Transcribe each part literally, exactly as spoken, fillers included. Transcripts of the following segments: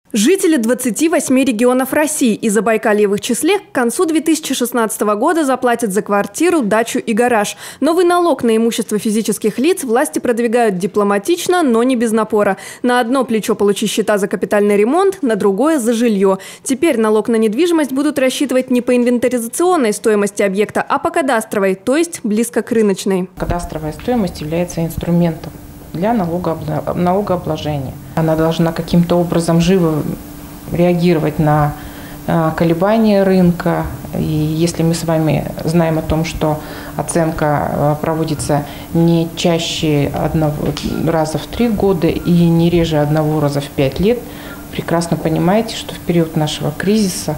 Жители двадцати восьми регионов России и Забайкалья в их числе к концу две тысячи шестнадцатого года заплатят за квартиру, дачу и гараж. Новый налог на имущество физических лиц власти продвигают дипломатично, но не без напора. На одно плечо получи счета за капитальный ремонт, на другое – за жилье. Теперь налог на недвижимость будут рассчитывать не по инвентаризационной стоимости объекта, а по кадастровой, то есть близко к рыночной. Кадастровая стоимость является инструментом для налогообложения. Она должна каким-то образом живо реагировать на колебания рынка. И если мы с вами знаем о том, что оценка проводится не чаще одного раза в три года и не реже одного раза в пять лет, прекрасно понимаете, что в период нашего кризиса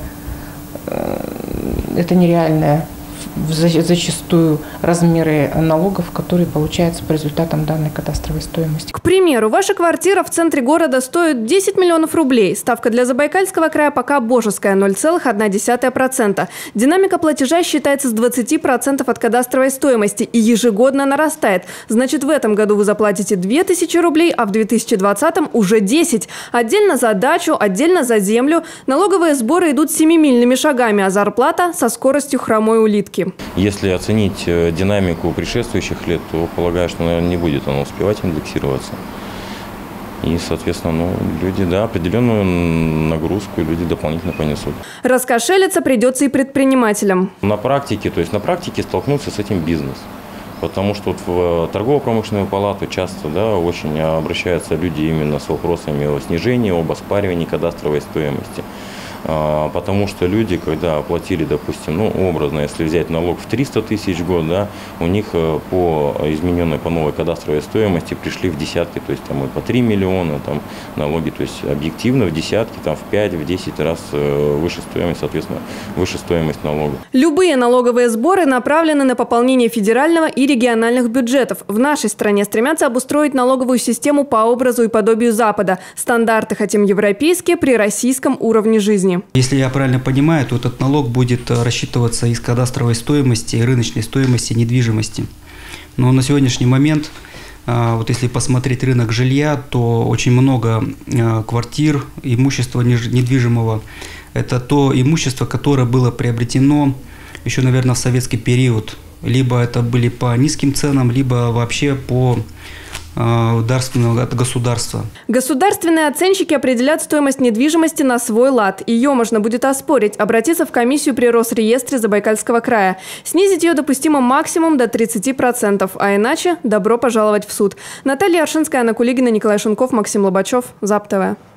это нереальное зачастую размеры налогов, которые получаются по результатам данной кадастровой стоимости. К примеру, ваша квартира в центре города стоит десять миллионов рублей. Ставка для Забайкальского края пока божеская – ноль целых одна десятая процента. Динамика платежа считается с двадцати процентов от кадастровой стоимости и ежегодно нарастает. Значит, в этом году вы заплатите две тысячи рублей, а в две тысячи двадцатом уже десять. Отдельно за дачу, отдельно за землю. Налоговые сборы идут семимильными шагами, а зарплата со скоростью хромой улитки. Если оценить динамику предшествующих лет, то полагаю, что, наверное, не будет она успевать индексироваться. И, соответственно, ну, люди, да, определенную нагрузку люди дополнительно понесут. Раскошелиться придется и предпринимателям. На практике, то есть на практике столкнуться с этим бизнес. Потому что вот в торгово-промышленную палату часто, да, очень обращаются люди именно с вопросами о снижении, об оспаривании кадастровой стоимости. Потому что люди, когда оплатили, допустим, ну, образно, если взять налог в триста тысяч в год, да, у них по измененной, по новой кадастровой стоимости пришли в десятки, то есть там и по три миллиона, там налоги, то есть объективно в десятки, там в пять, в десять раз выше стоимость, соответственно, выше стоимость налога. Любые налоговые сборы направлены на пополнение федерального и региональных бюджетов. В нашей стране стремятся обустроить налоговую систему по образу и подобию Запада. Стандарты хотим европейские при российском уровне жизни. Если я правильно понимаю, то этот налог будет рассчитываться из кадастровой стоимости и рыночной стоимости недвижимости. Но на сегодняшний момент, вот если посмотреть рынок жилья, то очень много квартир, имущества недвижимого. Это то имущество, которое было приобретено еще, наверное, в советский период. Либо это были по низким ценам, либо вообще по дарственного от государства. Государственные оценщики определят стоимость недвижимости на свой лад. Ее можно будет оспорить, обратиться в комиссию при Росреестре Забайкальского края. Снизить ее допустимо максимум до тридцати процентов, а иначе добро пожаловать в суд. Наталья Аршинская, Анна Кулигина, Николай Шунков, Максим Лобачев, ЗАП-ТВ.